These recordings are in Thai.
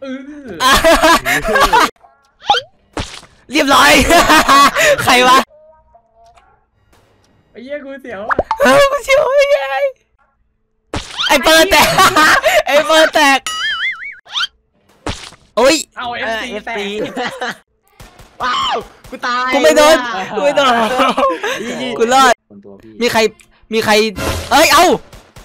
เรียบร้อยใครวะไอ้เหี้ยกูเสียวกูเสียวยังไงไอ้เปิดแตกไอ้เปิดแตกโอ้ยเอาเอฟซีว้าวกูตายกูไม่โดนกูรอดมีใครเอ้ยเอา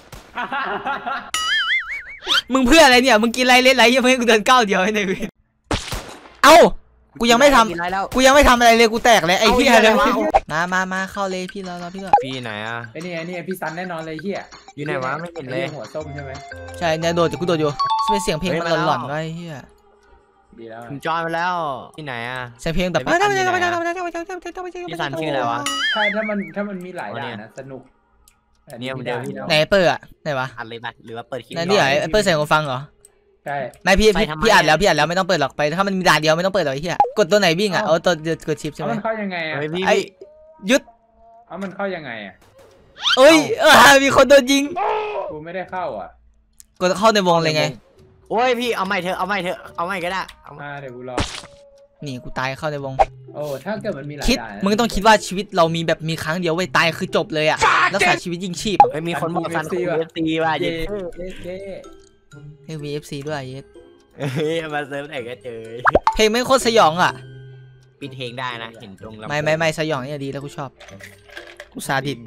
มึงเพื่ออะไรเนี่ยมึงกินอะไรเล็ดไรยังไม่ให้กูเดินก้าวเดียวให้ในวินเอ้ากูยังไม่ทำอะไรเลยกูแตกเลยไอ้พี่อะไรวะมาเข้าเลยพี่รอพี่ก่อนพี่ไหนอ่ะไอ้นี่พี่ซันแน่นอนเลยเฮียอยู่ไหนวะไม่เห็นเลยหัวส้มใช่ไหมใช่เนี่ยโดดกูโดดอยู่เป็นเสียงเพลงมันหลอนๆไว้เฮียดีแล้วผมจอยไปแล้วที่ไหนอ่ะเสียงเพลงแบบพี่ซันชื่ออะไรวะใช่ถ้ามันมีหลายด่านนะสนุกเนี่ยมันเดียวพี่ไหนเปิดอะไหนวะอัดเลยปะหรือว่าเปิดคลิปไหนนี่เปิดเสียงกูฟังเหรอใช่ไม่พี่อัดแล้วไม่ต้องเปิดหรอกไปถ้ามันมีด่านเดียวไม่ต้องเปิดหรอกไอ้เหี้ยกดตัวไหนวิ่งอ่ะตัวกดชิปใช่ไหมมันเข้ายังไงอ่ะไอ้ยุดมันเข้ายังไงอ่ะเอ้ยมีคนโดนยิงกูไม่ได้เข้าอ่ะกดเข้าในวงเลยไงโอ้ยพี่เอาใหม่เถอะเอาใหม่ก็ได้เดี๋ยวกูรอนี่กูตายเข้าในวงโอ้ถ้าเกิดมันมีหลายคิดมึงต้องคิดว่าชีวิตเรามีแบบมีครั้งเดียวไว้ตายคือจบเลยอ่ะรักษาชีวิตยิ่งชีพมีคนบอกซันคูเอฟซีว่าเย้ VFC ด้วยเยสมาเซิร์ฟไหนก็เจอเพลงไม่โคตรสยองอ่ะปิดเพลงได้นะเห็นตรงลำไม่สยองเนี่ยดีแล้วกูชอบกูซาดิส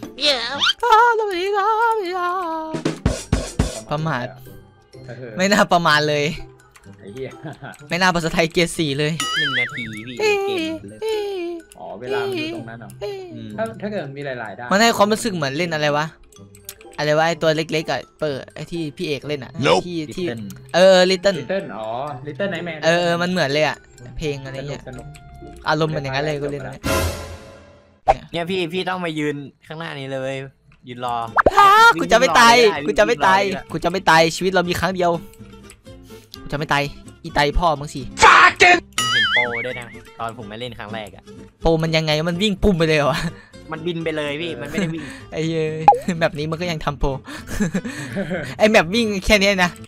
ประมาทไม่น่าประมาณเลยไม่น่าภาษาไทยเกียร์4เลย 1 นาทีพี่เกมเลยเวลามันอยู่ตรงนั้นเนาะถ้าเกิดมีหลายๆด้านมันให้ความรู้สึกเหมือนเล่นอะไรวะไอ้ตัวเล็กๆอ่ะเปิดไอ้ที่พี่เอกเล่นอ่ะที่ลิตเติ้ล Little Nightmare มันเหมือนเลยอ่ะเพลงอะไรเงี้ยอารมณ์มันอย่างนั้นเลยก็เล่นเนี่ยพี่ต้องมายืนข้างหน้านี้เลยยืนรอกูจะไม่ตายชีวิตเรามีครั้งเดียวกูจะไม่ตายอีตายพ่อมึงสิเห็นโปด้วยนะตอนผมมาเล่นครั้งแรกอ่ะโปมันยังไงมันวิ่งปุ่มไปเลยเหรอมันบินไปเลยพี่มันไม่ได้วิ่งไอ้แบบนี้มันก็ยังทำโปไอ้แบบวิ่งแค่นี้นะ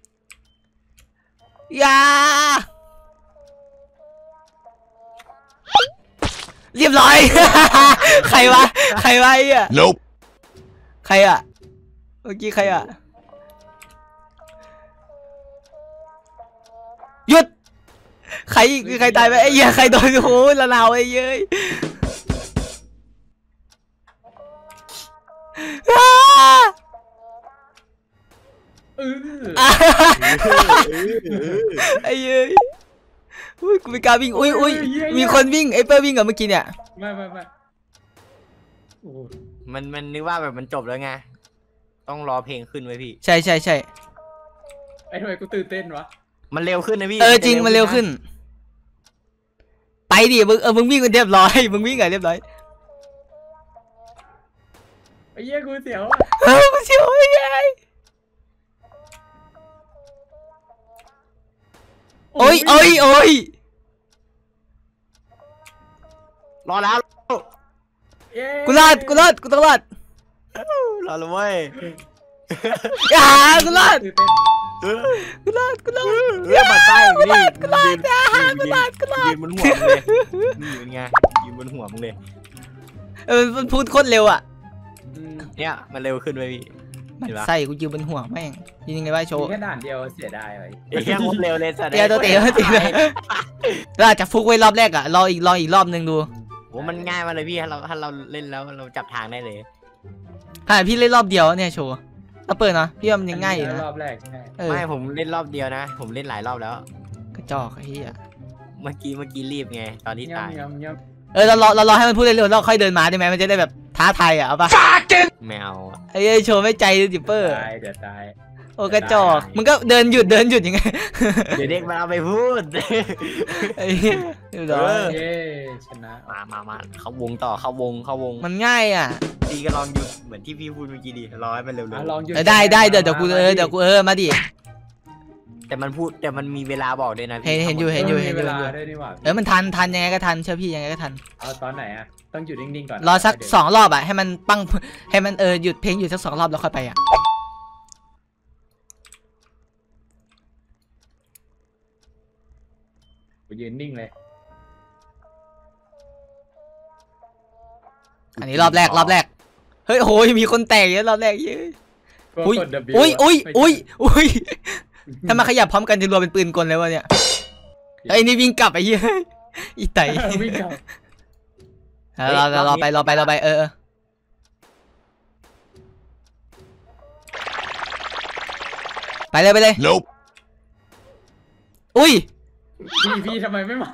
อย่าเรียบร้อยใครวะไอ้อะใครอะเมื่อกี้ใครอะหยุดใครตายไปไอ้เหี้ยใครโดนโหละนาวไอ้เย้ยไอ้เย้ยอุ้ยกูไม่กล้าวิ่งอุ้ยมีคนวิ่งไอ้เปิ้ลวิ่งกับเมื่อกี้เนี่ยไม่มันนึกว่าแบบมันจบแล้วไงต้องรอเพลงขึ้นไว้พี่ใช่ไอ้ทำไมกูตื่นเต้นวะมันเร็วขึ้นนะพี่จริงมันเร็วขึ้นไปดิมึงวิ่งกันเรียบร้อยมึงวิ่งกันเรียบร้อยไอ้เหี้ยกูเสียวกูเสียวไอ้ยัยโอ้ยรอแล้วกูรอดต้องรอดรอแล้วเว้ยกูรอดมาใต้นี่ยืนบนหัวเลยนี่เป็นไงยืนบนหัวมึงเลยมันพูดโคตรเร็วอ่ะเนี่ยมันเร็วขึ้นไปพี่ใส่กูยืนบนหัวแม่งยังไงวะโชว์แค่ด่านเดียวเสียดายไปแค่โคตรเร็วเลยสัตว์ตัวเต๋อเราจะฟุกไว้รอบแรกอ่ะรออีกรอบนึงดูโหมันง่ายมาเลยพี่ถ้าเราเล่นแล้วเราจับทางได้เลยพี่เล่นรอบเดียวเนี่ยโชว์ถ้าเปิดนะพี่ว่ามันยังง่ายอยู่นะรอบแรกไม่ผมเล่นรอบเดียวนะผมเล่นหลายรอบแล้วกระจอกไอ้เหี้ยเมื่อกี้รีบไงตอนที่ตายเรารอให้มันพูดเร็วๆเราค่อยเดินมาได้ไหมมันจะได้แบบท้าทายอ่ะเอาปะแมวไอ้โชว์ไม่ใจดูจิปเปอร์เดี๋ยวตายโอ้กระจอกมึงก็เดินหยุดยังไงเดี๋ยวเด็กมาเอาไปพูดไอ้เหี้ยชนะมาเขาวงต่อเขาวงมันง่ายอ่ะดีก็ลองหยุดเหมือนที่พี่พูดเมื่อกี้ดิรอให้มันเร็วๆได้เดี๋ยวกูมาดิแต่มันมีเวลาบอกด้วยนะเห็นอยู่มันทันยังไงก็ทันเชื่อพี่ยังไงก็ทันเอาตอนไหนอ่ะต้องหยุดนิ่งๆก่อนรอสัก2 รอบอ่ะให้มันปังให้มันหยุดเพลงอยู่สัก2 รอบแล้วค่อยไปอ่ะกูยืนนิ่งเลยอันนี้รอบแรกเฮ้ยโหยมีคนแตกเยอะรอบแรกเยอะอุ้ยกด W อุ้ยถ้ามาขยับพร้อมกันจะรวมเป็นปืนกลเลยวะเนี่ยไอ้นี่วิ่งกลับไอ้เหี้ยอีไตวิ่งกลับรอไปไปเลย Nope อุ้ยพี่ทำไมไม่มา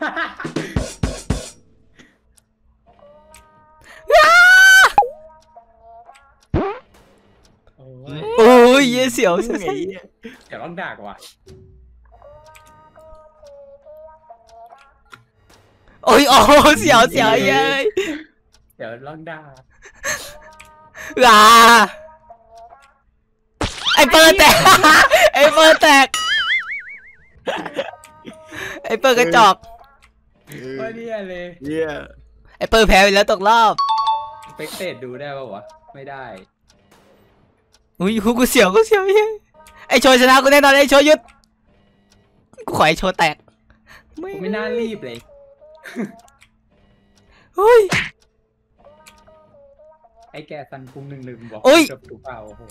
โอ้ยโอ้ยเสียวเดี๋ยวต้องด่ากว่ะโอ้ยเสียวเย้ยเดี๋ยวต้องด่าไอ้เปิร์แตกไอ้เปิร์กระจอกว่าเนี่ยเลยเหี้ยไอ้เปิร์แพ้ไปแล้วตกรอบเฟกเตดดูได้ป่าวะไม่ได้อุ้ยกูเสียวเย้ยไอ้โชว์ชนะกูแน่นอนไอ้โชว์หยุดกูขอไอ้โชว์แตกผมไม่น่ารีบเลยเฮ้ยไอ้แกซันคุง1-1บอกโอ้ยจบถูกเปล่าโอ้โห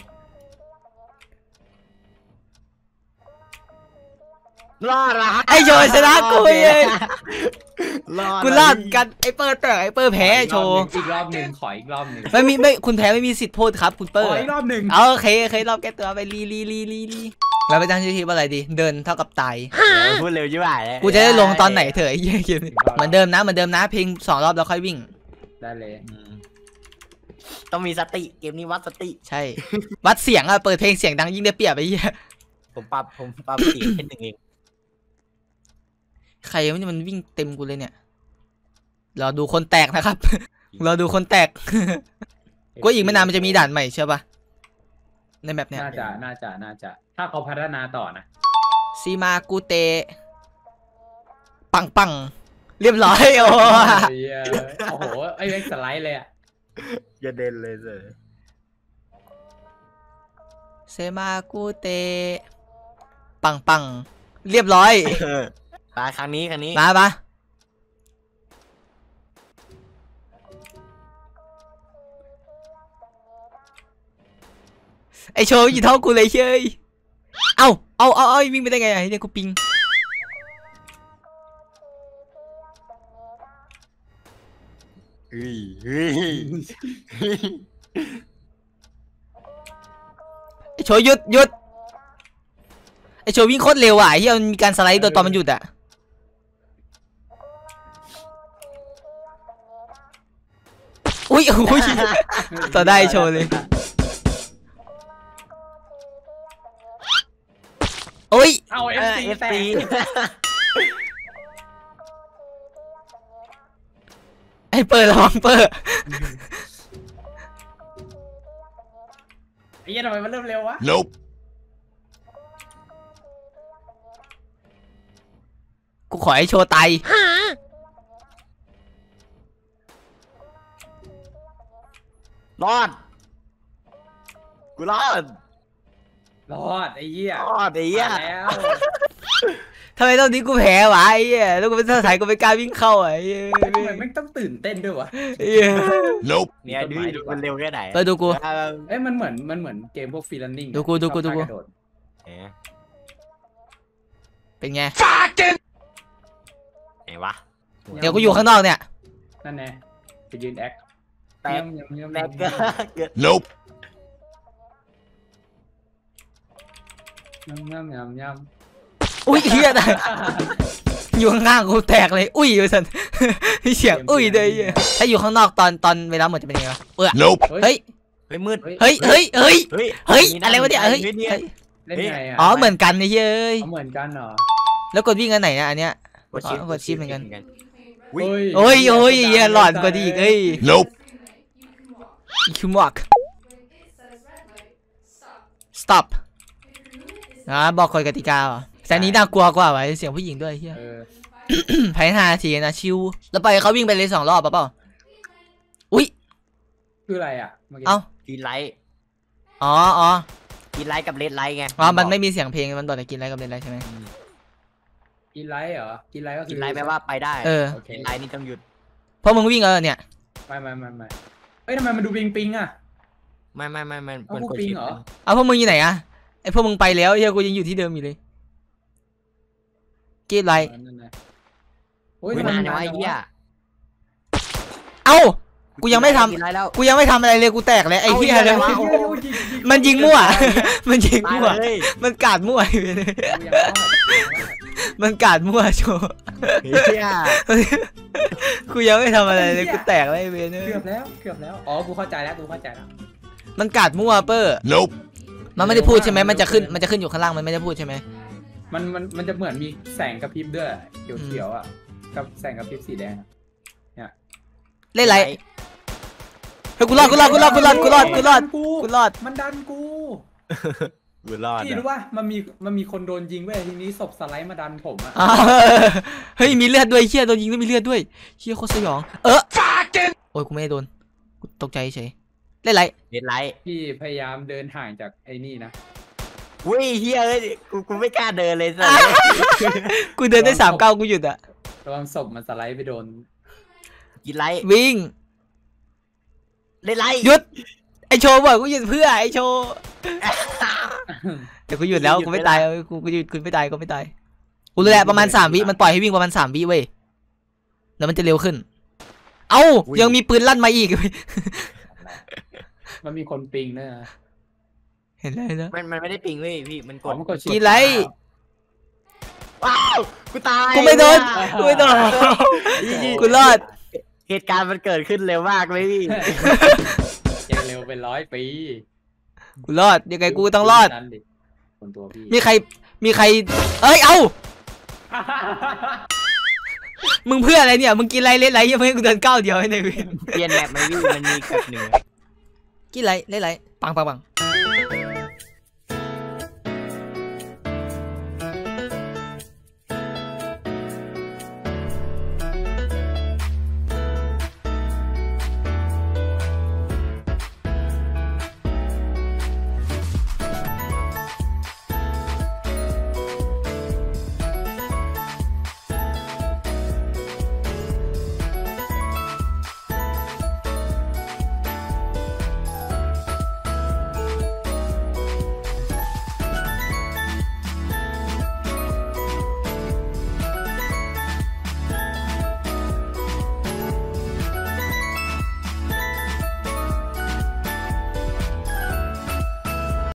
รอดละไอ้โชว์ชนะกูเย้ยรอดกูรอดกันไอ้เปิร์แตกไอ้เปิร์แพ้ไอ้โชว์อีกรอบหนึ่งขออีกรอบหนึ่งไม่คุณแพ้ไม่มีสิทธิ์พูดครับคุณเปิร์ขออีกรอบหนึ่งโอเครอบแก้ตัวไปลีเราไปตั้งชื่อคลิปว่าอะไรดีเดินเท่ากับตายพูดเร็วชิบหายกูจะได้ลงตอนไหนเถอะไอ้เหี้ยเกมนี้เหมือนเดิมนะเพลง2 รอบแล้วค่อยวิ่งได้เลยต้องมีสติเกมนี้วัดสติใช่ วัดเสียงอะเปิดเพลงเสียงดังยิ่งได้เปรียบไอ้เหี้ยผมปรับเสียงแค่1เองใครมันวิ่งเต็มกูเลยเนี่ยรอดูคนแตกนะครับ รอดูคนแตก กูอีกไม่นานมันจะมีด่านใหม่ใช่ปะในแบบเนี้ยน่าจะถ้าเขาพัฒนาต่อนะซีมากูเตปังเรียบร้อยโอ้โอ้โหไอ้เล็กสไลด์เลยอะอย่าเด่นเลยเสยเซมากูเตปังเรียบร้อยมาครั้งนี้มาไอโชว์อยู่เท่ากูเลยเชยเอาวิ่งไปได้ไงไอ้เนี่ยกูปิงเฮ้ยไอโชว์หยุดไอโชว์วิ่งโคตรเร็วอ่ะที่มันมีการสไลด์โดยตอนมันหยุดอ่ะอุ้ยต่อได้โชว์เลยโอ้ยเอา FC แตกไอเปิดระวังเปิดไอ้เหี้ยทำไมมันเริ่มเร็ววะ Nope กูขอให้โชว์ไตรอดกูรอดรอดไอ้เหี้ยรอดไอ้เหี้ยมาแล้วทำไมตอนนี้กูแพ้วะไอ้เหี้ยแล้วกูเป็นสายกูไม่กล้าวิ่งเข้าไอ้เหี้ยทำไมไม่ต้องตื่นเต้นด้วยวะ Nope เนี่ยดูมันเร็วแค่ไหนไปดูกูเอ้ยมันเหมือนเกมพวกฟรีแลนนิ่งดูกู เป็นไงไหนวะเดี๋ยวกูอยู่ข้างนอกเนี่ยนั่นแน่ไปยืนแอคแตกแตก Nope ย่ำอุ้ยเฮียนะอยู่ข้างล่างกูแตกเลยอุ้ยไปสันเสียงอุ้ยเลยเหี้ยถ้าอยู่ข้างนอกตอนเวลาหมดจะเป็นยังไงวะเออ Nope เฮ้ยเฮ้ยมืดเฮ้ยอะไรวะเนี่ยเฮ้ยเล่นไงอ่ะอ๋อเหมือนกันนี่เย้ยเหมือนกันเหรอแล้วกดวิ่งอันไหนนะอันเนี้ยกดชิปกดชิปเหมือนกันโอ้โอ้ยเฮียหลอนกว่าดีอีกเอ้ย Nope คิมวอก stop บอกกฎกติกาเหรอแต่นี้น่ากลัวกว่าไว้เสียงผู้หญิงด้วยเฮียภายใน5 นาทีนะชิวแล้วไปเขาวิ่งไปเลย2 รอบเปล่าอุ้ยคืออะไรอ่ะเอ้ากินไลท์อ๋อกินไลท์กับเลดไลท์ไงมันไม่มีเสียงเพลงมันบอกแต่กินอะไรกับเล่นอะไรใช่ไหมกินไลท์เหรอกินไลท์ก็คือกินไรแปลว่าไปได้โอเคกินไรนี่ต้องหยุดเพราะมึงวิ่งเนี่ยไม่เฮ้ยทำไมมันดูปิงอ่ะไม่เอาพวกปิงเหรอเอาพวกมึงอยู่ไหนอะไอพวกมึงไปแล้วเฮียกูยังอยู่ที่เดิมอยู่เลยกีดไรนั่นนะโอ้ยไม่ทำไมนานนานนะไอ้จังเหี้ยวะเอ้ากูยังไม่ทำกินไรแล้วกูยังไม่ทำอะไรเลยกูแตกเลยไอ้เหี้ยเอาเลอียกแล้วโอ้โหยิงมันยิงมั่ว มันยิงตายมั่วเลยมันกาดมั่วอยู่เลยกูยังรอดมันกาดมั่วโชว์เหี้ยกูยังไม่ทำอะไรเลยกูแตกเลยไอ้เวนเกือบแล้วอ๋อกูเข้าใจแล้วมันกาดมั่วเปอร์ Nope. มันไม่ได้พูดใช่ไหมมันจะขึ้นอยู่ข้างล่างมันไม่ได้พูดใช่ไหมมันจะเหมือนมีแสงกระพริบด้วยเขียวๆอ่ะกับแสงกระพริบสีแดงเล่นไรเฮ้ยกูรอดกูกูรอดมันดันกูกูรอดพี่รู้ว่ามันมีคนโดนยิงเว้ยทีนี้ศพสไลด์มาดันผมอ่ะเฮ้ยมีเลือดด้วยเชี่ยโดนยิงด้วยมีเลือดด้วยเชี่ยโคตรสยองโอ้ยกูไม่ได้โดนกูตกใจเฉยเล่นไรเห็นไรพี่พยายามเดินห่างจากไอ้นี่นะอุ้ยเฮียเอ้ยกูไม่กล้าเดินเลยสัสกูเดินได้3 ก้าวกูหยุดอะระวังศพมันสไลด์ไปโดนกินไรวิ่งเล่นไรหยุดไอโชว์บอกกูหยุดเพื่อไอโชว์แต่กูหยุดแล้วกูไม่ตายกูหยุดกูไม่ตายกูรู้แหละประมาณ3 วิมันปล่อยให้วิ่งประมาณ3 วิเว้ยแล้วมันจะเร็วขึ้นเอ้ายังมีปืนลั่นมาอีกมันมีคนปิงด้วยนะเห็นเลยนะมันไม่ได้ปิงเว้ยพี่มันกอ๋อดมันกดชิปกินไรว้าวกูตายกูไม่โดนกูรอดเหตุการณ์มันเกิดขึ้นเร็วมากเลยพี่ยังเร็วเป็น100 ปีกูรอดยังไงกูต้องรอดนั่นดิคนตัวพี่มีใครเอ้ยเอ้ามึงเพื่ออะไรเนี่ยมึงกินไรเล่นไรยังไม่ให้กูเดินก้าวเดียวให้ในเวรเปลี่ยนแมปไหมพี่มันมีแบบหนึ่งกินไรเล่นไรปัง